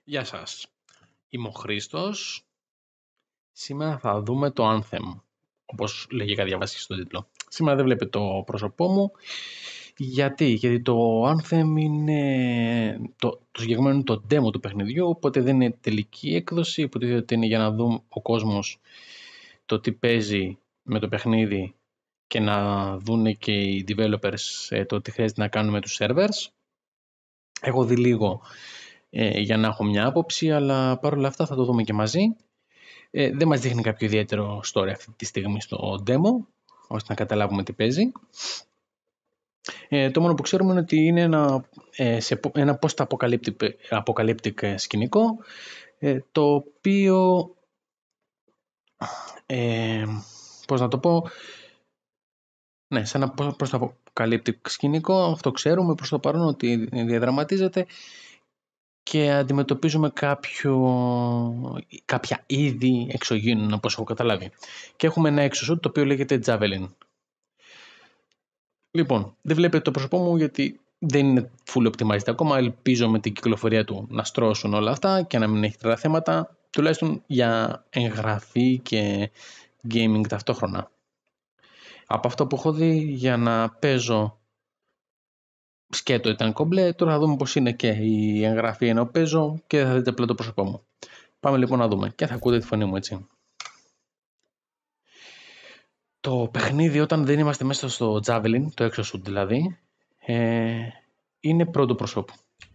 Γεια σας. Είμαι ο Χρήστος. Σήμερα θα δούμε το Anthem, όπως λέγει διαβάσει στον τίτλο. Σήμερα δεν βλέπετε το πρόσωπό μου. Γιατί το Anthem είναι το συγκεκριμένο είναι το demo του παιχνιδιού, οπότε δεν είναι τελική έκδοση, υποτίθεται είναι για να δούμε ο κόσμος το τι παίζει με το παιχνίδι και να δούνε και οι developers το τι χρειάζεται να κάνουν με τους servers. Έχω δει λίγο για να έχω μια άποψη, αλλά παρόλα αυτά θα το δούμε και μαζί. Δεν μας δείχνει κάποιο ιδιαίτερο story αυτή τη στιγμή στο demo, ώστε να καταλάβουμε τι παίζει. Το μόνο που ξέρουμε είναι ότι είναι ένα post-apocalyptic σκηνικό, το οποίο, πώς να το πω, ναι, σαν ένα post-apocalyptic σκηνικό, αυτό ξέρουμε προς το παρόν ότι διαδραματίζεται και αντιμετωπίζουμε κάποια είδη εξωγήινων, όπως έχω καταλάβει. Και έχουμε ένα exosuit το οποίο λέγεται Javelin. Λοιπόν, δεν βλέπετε το πρόσωπό μου γιατί δεν είναι full optimized ακόμα. Ελπίζω με την κυκλοφορία του να στρώσουν όλα αυτά και να μην έχει τρελά θέματα, τουλάχιστον για εγγραφή και gaming ταυτόχρονα. Από αυτό που έχω δει, για να παίζω σκέτο ήταν κομπλέ, τώρα θα δούμε πως είναι και η εγγραφή ενώ παίζω και θα δείτε απλά το πρόσωπό μου. Πάμε λοιπόν να δούμε και θα ακούτε τη φωνή μου, έτσι. Το παιχνίδι, όταν δεν είμαστε μέσα στο Javelin, το exosuit δηλαδή, είναι πρώτο προσώπου.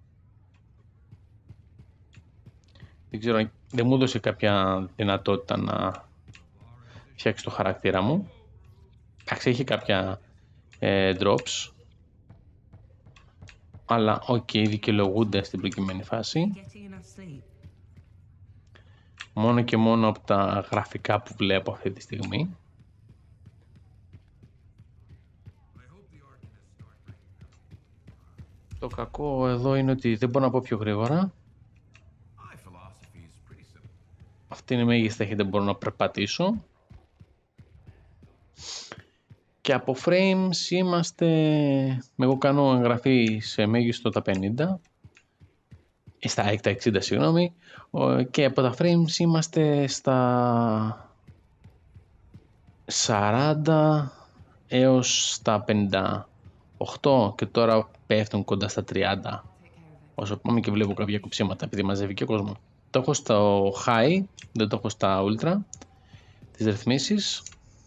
Δεν ξέρω, δεν μου έδωσε κάποια δυνατότητα να φτιάξει το χαρακτήρα μου. Εντάξει, έχει κάποια drops, αλλά δικαιολογούνται στην προκειμένη φάση. Μόνο και μόνο από τα γραφικά που βλέπω αυτή τη στιγμή. Το κακό εδώ είναι ότι δεν μπορώ να πω πιο γρήγορα. Αυτή είναι η μέγιστη ταχύτητα που μπορώ να περπατήσω. Και από frames είμαστε... Εγώ κάνω εγγραφή σε μέγιστο τα 50. Στα 60, συγγνώμη. Και από τα frames είμαστε στα 40 έως τα 58 και τώρα πέφτουν κοντά στα 30. Όσο πάμε και βλέπω κάποια κοψίματα επειδή μαζεύει και ο κόσμο. Το έχω στο high, δεν το έχω στα ultra, τις ρυθμίσεις.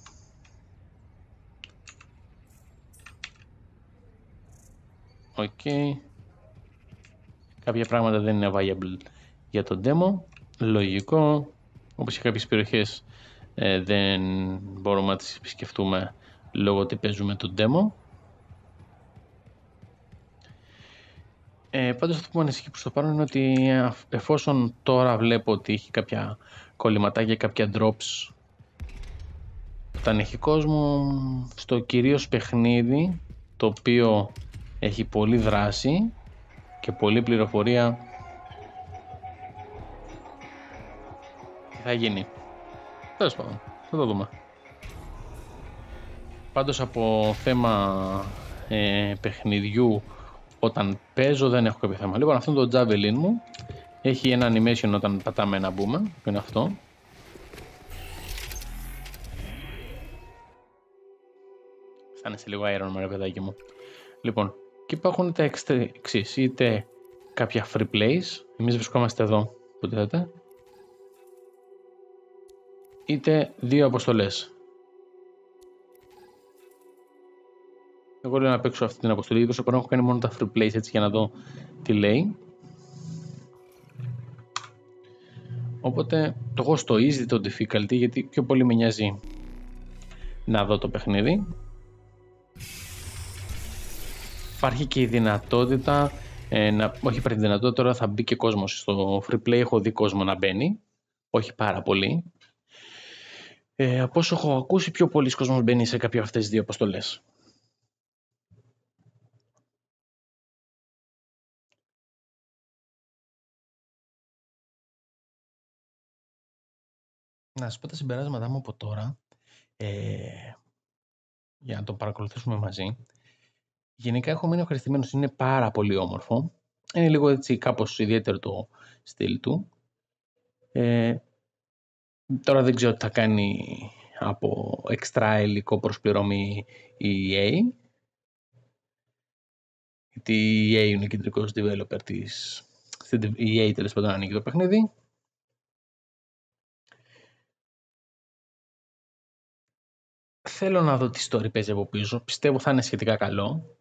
Κάποια πράγματα δεν είναι viable για το demo, λογικό, όπως και κάποιες περιοχές δεν μπορούμε να τις επισκεφτούμε λόγω ότι παίζουμε το demo. Πάντως αυτό που με ανησυχεί προς το παρόν είναι ότι εφόσον τώρα βλέπω ότι έχει κάποια κολληματάκια, κάποια drops όταν έχει κόσμο, στο κυρίως παιχνίδι, το οποίο έχει πολλή δράση και πολλή πληροφορία, τι θα γίνει. Τέλος πάντων, θα το δούμε. Πάντως από θέμα παιχνιδιού, όταν παίζω δεν έχω κάποιο θέμα. Λοιπόν, αυτό είναι το Javelin μου. Έχει ένα animation όταν πατάμε ένα μπούμα, που είναι αυτό. Αισθάνεσαι λίγο Iron Man, ρε παιδάκι μου. Λοιπόν, και υπάρχουν τα εξής, είτε κάποια free plays, εμείς βρισκόμαστε εδώ, που δείτε, είτε δύο αποστολές. Εγώ λέω να παίξω αυτή την αποστολή, όσο έχω κάνει μόνο τα free plays έτσι για να δω τι λέει. Οπότε το έχω στο easy, το difficulty, γιατί πιο πολύ με νοιάζει να δω το παιχνίδι. Υπάρχει και η δυνατότητα, όχι υπάρχει δυνατότητα, τώρα θα μπει και κόσμος. Στο free play έχω δει κόσμο να μπαίνει, όχι πάρα πολύ. Από όσο έχω ακούσει, πιο πολλοί κόσμος μπαίνει σε κάποια αυτές τις δύο αποστολές. Να σας πω τα συμπεράσματά μου από τώρα, για να το παρακολουθήσουμε μαζί. Γενικά έχω μείνει ευχαριστημένος, είναι πάρα πολύ όμορφο. Είναι λίγο έτσι κάπως ιδιαίτερο το στυλ του. Τώρα δεν ξέρω τι θα κάνει από εξτρά υλικό προσπληρωμή η EA. Γιατί η EA είναι ο κεντρικός developer της. Η EA τέλος πάντων ανοίγει το παιχνίδι. Θέλω να δω τι story παίζει από πίσω. Πιστεύω θα είναι σχετικά καλό.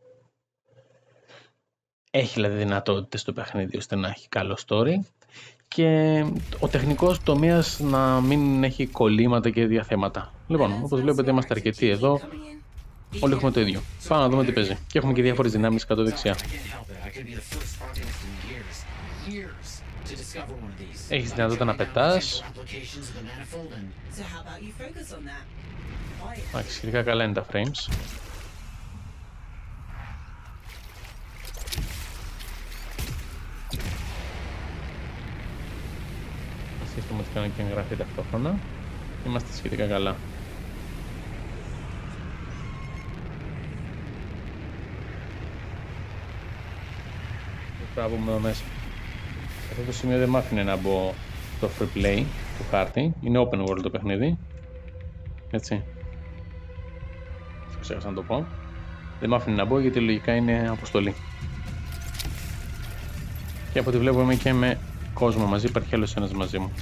Έχει δηλαδή δυνατότητες το παιχνίδι ώστε να έχει καλό story. Και ο τεχνικός τομέας να μην έχει κολλήματα και διαθέματα. Λοιπόν, όπως βλέπετε είμαστε αρκετοί εδώ. Όλοι έχουμε το ίδιο. Πάμε να δούμε τι παίζει. Και έχουμε και διάφορες δυνάμεις κάτω δεξιά. Έχεις δυνατότητα να πετάς. Σχετικά καλά είναι τα frames. Σύστημα ότι κάνω και εγγραφή ταυτόχρονα. Είμαστε σχετικά καλά. Πρέπει να μπούμε εδώ μέσα. Αυτό το σημείο δεν μ' άφηνε να μπω στο free play του χάρτη. Είναι open world το παιχνίδι. Έτσι. Το ξέχασα να το πω. Δεν μ' άφηνε να μπω γιατί λογικά είναι αποστολή. Και από ό,τι βλέπω είμαι και με κόσμο μαζί. Υπάρχει άλλος ένας μαζί μου.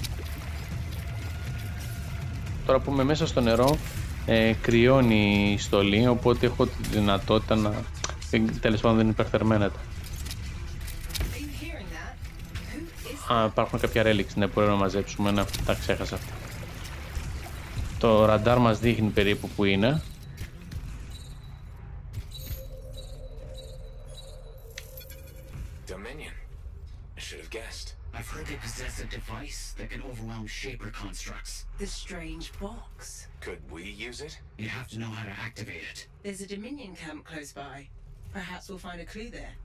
Τώρα που είμαι μέσα στο νερό κρυώνει η στολή, οπότε έχω τη δυνατότητα να... τέλος πάντων δεν υπερθερμαίνεται. Υπάρχουν κάποια relics, ναι, μπορούμε να μαζέψουμε, ναι, τα ξέχασα αυτά. Το ραντάρ μας δείχνει περίπου που είναι. Dominion. I should have guessed. I've heard they possess a device that can overwhelm Shaper constructs. The strange box. Could we use it? You have to know how to activate it. There's a Dominion camp close by. Perhaps we'll find a clue there.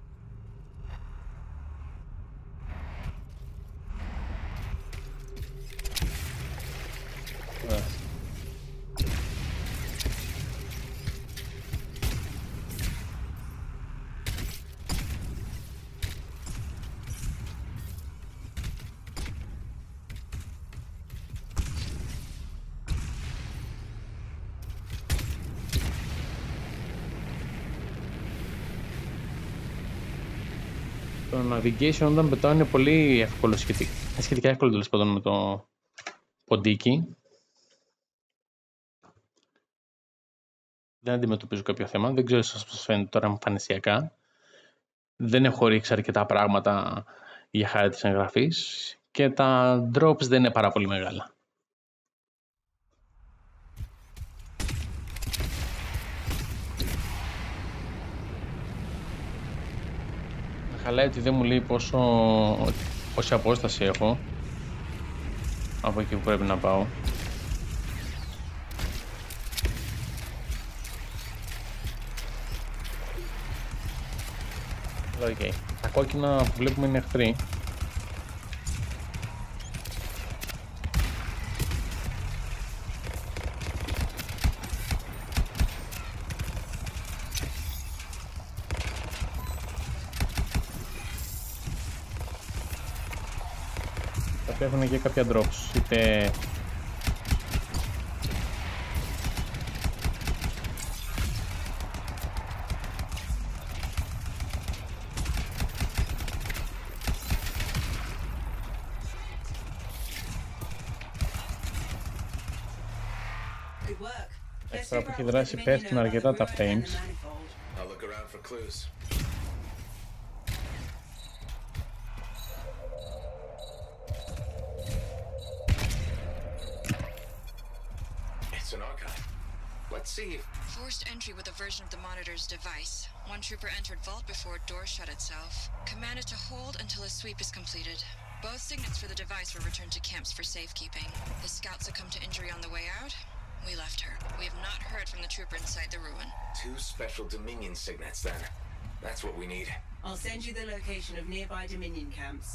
Το navigation όταν πετάω είναι πολύ εύκολο σχετικά εύκολο τέλος πάντων με το ποντίκι. Δεν αντιμετωπίζω κάποιο θέμα, δεν ξέρω σας πώς φαίνεται τώρα εμφανισιακά. Δεν έχω ρίξει αρκετά πράγματα για χάρη της εγγραφής και τα drops δεν είναι πάρα πολύ μεγάλα. Χαλάει ότι δεν μου λέει πόση απόσταση έχω από εκεί που πρέπει να πάω. Okay. Τα κόκκινα που βλέπουμε είναι εχθροί. Θα έχουν και κάποια drops, είτε Τώρα που έχει δράσει πέφτουν αρκετά τα frames. Forced entry with a version of the monitor's device. One trooper entered vault before a door shut itself. Commanded to hold until a sweep is completed. Both signets for the device were returned to camps for safekeeping. The scout succumbed to injury on the way out. We left her. We have not heard from the trooper inside the ruin. 2 special Dominion signets then. That's what we need. I'll send you the location of nearby Dominion camps.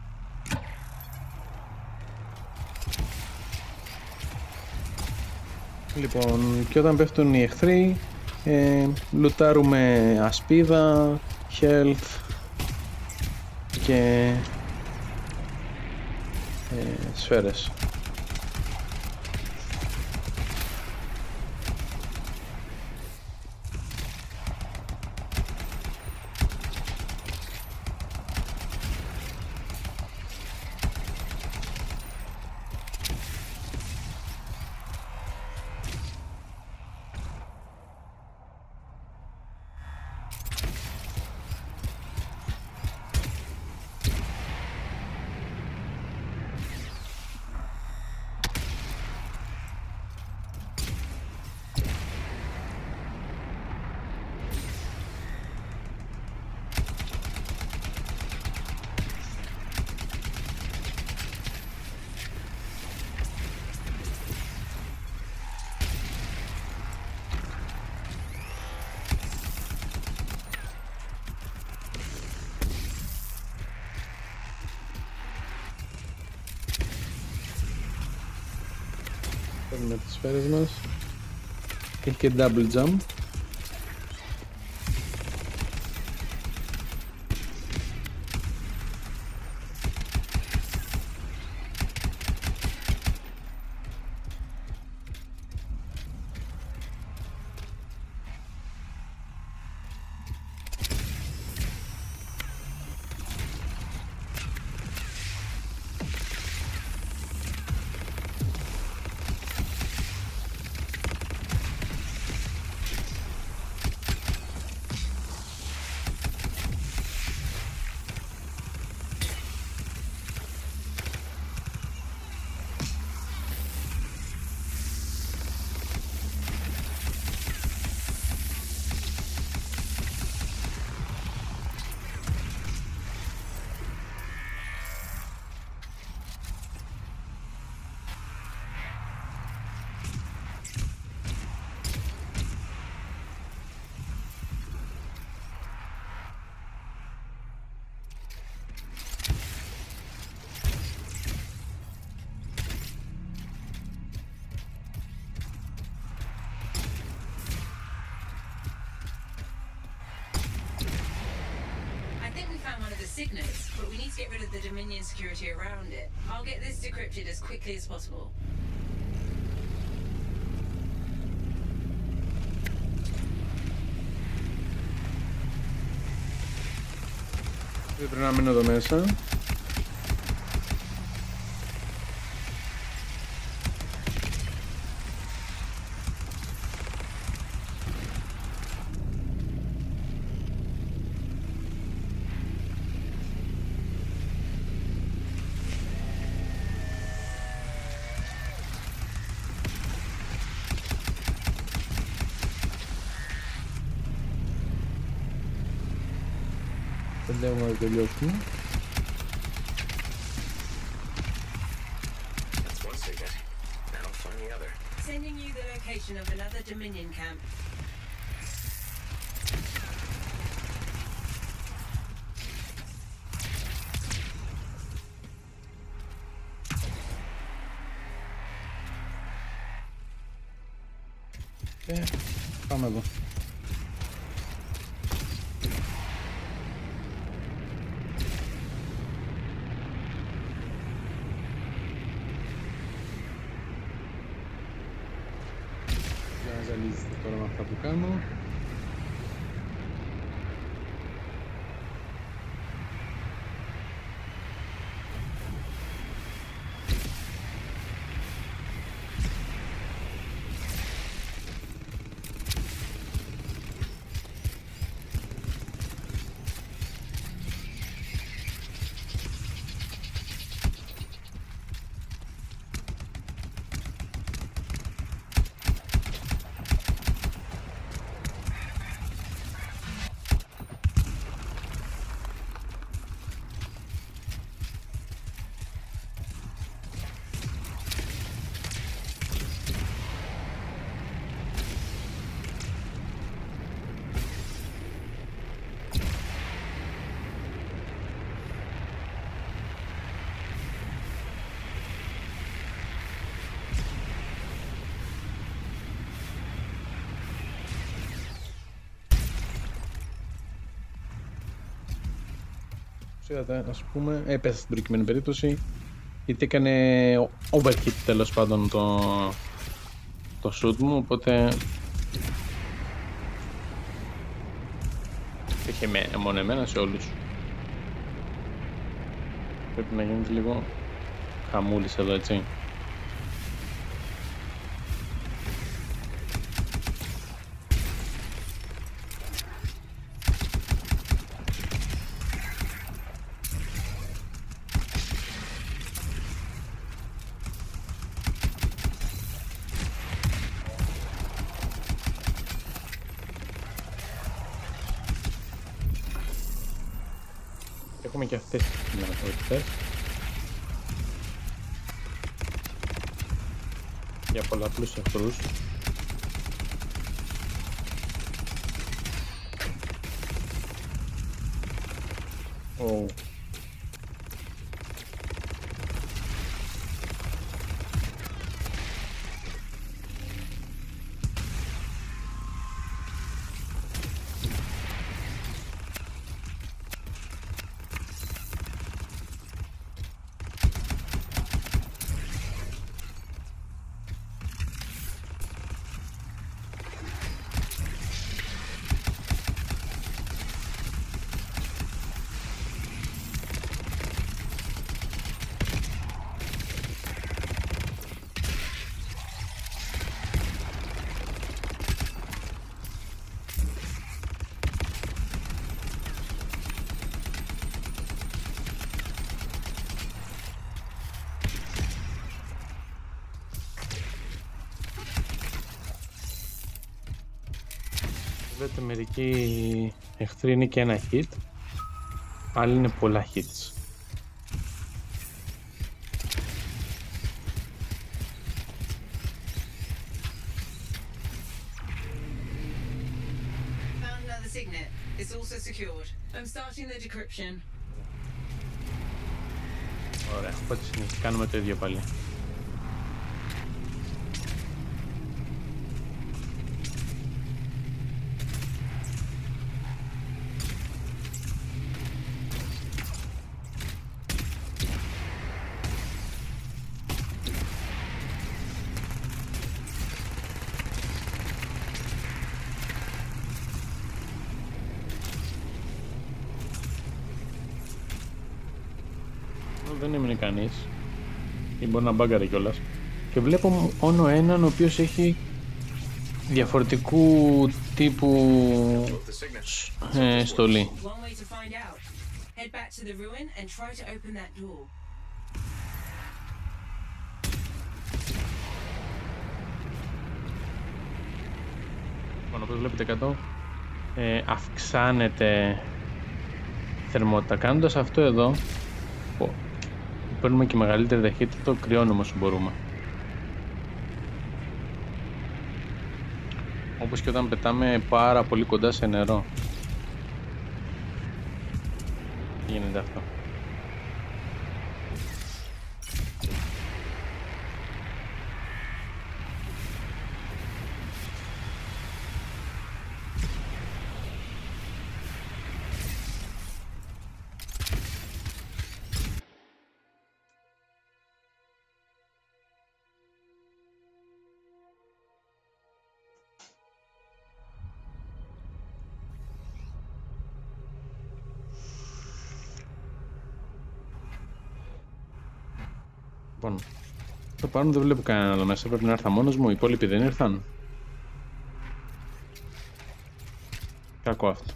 Λοιπόν, και όταν πέφτουν οι εχθροί, λουτάρουμε ασπίδα, health και σφαίρες. Παίρνουμε τις σφαίρες μας. Έχει και double jump. Signets, but we need to get rid of the Dominion security around it. I'll get this decrypted as quickly as possible. Δεν πρέπει να μείνω εδώ μέσα. Δεν να τελειώσουμε. Sending you the location of another Dominion camp. Πάμε εδώ. Ζαλίζετε τώρα με αυτά που κάνω. Είδατε, ας πούμε, έπεσε στην προκειμένη περίπτωση γιατί έκανε overhit τέλος πάντων το shoot μου, οπότε είχε μόνο εμένα σε όλους. Πρέπει να γίνεται λίγο χαμούλης εδώ, έτσι. Έχουμε και αυτές τις δυνατότητες για πολλαπλούς εχθρούς. Βλέπετε, μερικοί εχθροί είναι και ένα hit, άλλοι είναι πολλά hits. Found another signet. It's also secured. I'm starting the decryption. Ωραία, οπότε κάνουμε το ίδιο πάλι. Δεν έμεινε κανείς ή μπορεί να μπάγκαρε κιόλας και βλέπω μόνο έναν ο οποίος έχει διαφορετικού τύπου στολή. One way to find out. Head back to the ruin and try to open that door. Λοιπόν, όπως βλέπετε κάτω αυξάνεται θερμότητα. Κάνοντας αυτό εδώ παίρνουμε και μεγαλύτερη ταχύτητα, το κρυώνουμε όσο μπορούμε. Όπως και όταν πετάμε πάρα πολύ κοντά σε νερό. Γίνεται αυτό. Λοιπόν, το πάνω δεν βλέπω κανένα εδώ μέσα, πρέπει να έρθα μόνος μου, οι υπόλοιποι δεν ήρθαν. Κακό αυτό.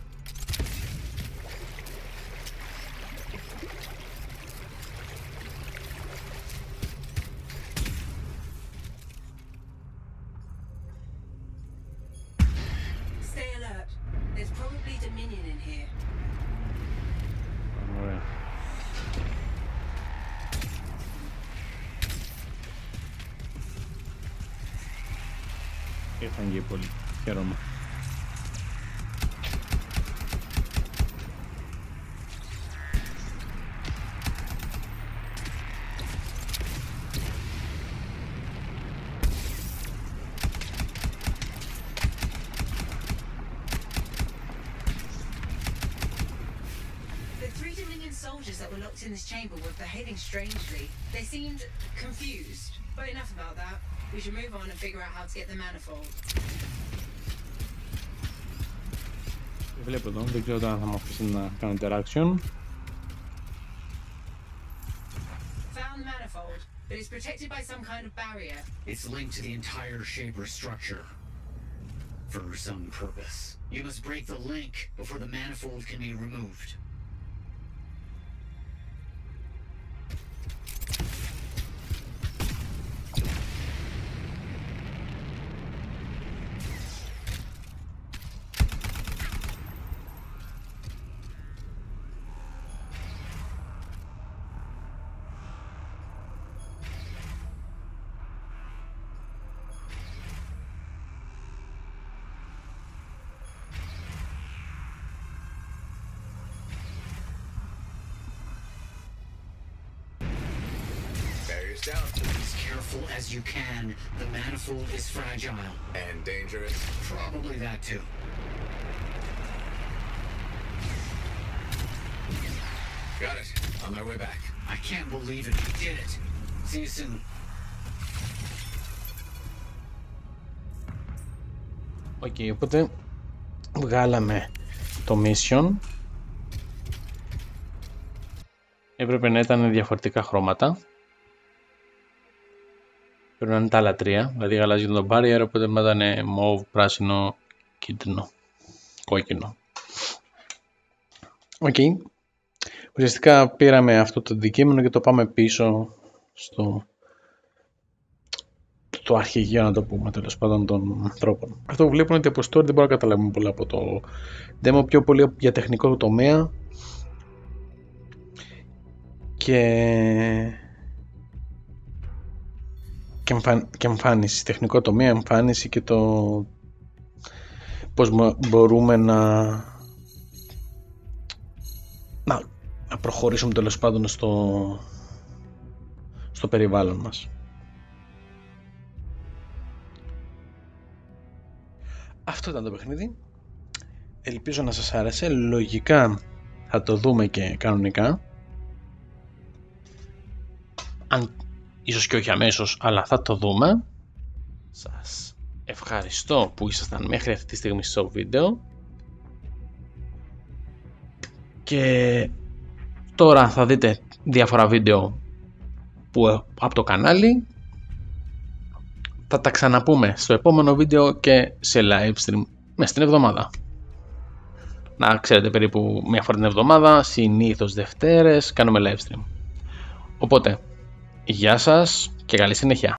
Stay alert. There's probably Dominion in here. Ωραία. Ήρθαν και πολύ. Χαίρομαι. The 3 Dominion soldiers that were locked in this chamber were behaving strangely. They seemed confused. But enough about that. We should move on and figure out how to get the manifold. Βλέπω εδώ, δεν ξέρω αν θα μου αφήσει να κάνω interaction. Found manifold, but it's protected by some kind of barrier. It's linked to the entire Shaper structure. For some purpose. You must break the link before the manifold can be removed. Down. Be as careful as you can. The manifold is fragile. And dangerous? Probably that too. Got it. On my way back. I can't believe it. You did it. See you soon. Okay, οπότε βγάλαμε το mission. Έπρεπε να ήταν διαφορετικά χρώματα. Πρέπει να είναι τα άλλα τρία, δηλαδή γαλάζιο τον barrier, οπότε μετά είναι μοβ, πράσινο, κίτρινο, κόκκινο. Οκ. Ουσιαστικά πήραμε αυτό το αντικείμενο και το πάμε πίσω στο αρχηγείο, να το πούμε, τέλος πάντων, των ανθρώπων. Αυτό που βλέπουν είναι ότι από story δεν μπορώ να καταλάβουμε πολλά από το demo, πιο πολύ για τεχνικό τομέα και εμφάνιση, τεχνικό τομέα, εμφάνιση και το πώς μπορούμε να προχωρήσουμε τέλος πάντων στο περιβάλλον μας. Αυτό ήταν το παιχνίδι. Ελπίζω να σας άρεσε. Λογικά θα το δούμε και κανονικά. Ίσως και όχι αμέσως, αλλά θα το δούμε. Σας ευχαριστώ που ήσασταν μέχρι αυτή τη στιγμή στο βίντεο. Και τώρα θα δείτε διάφορα βίντεο από το κανάλι. Θα τα ξαναπούμε στο επόμενο βίντεο και σε live stream μέσα στην εβδομάδα. Να ξέρετε, περίπου μια φορά την εβδομάδα, συνήθως Δευτέρες, κάνουμε live stream. Οπότε, γεια σας και καλή συνέχεια.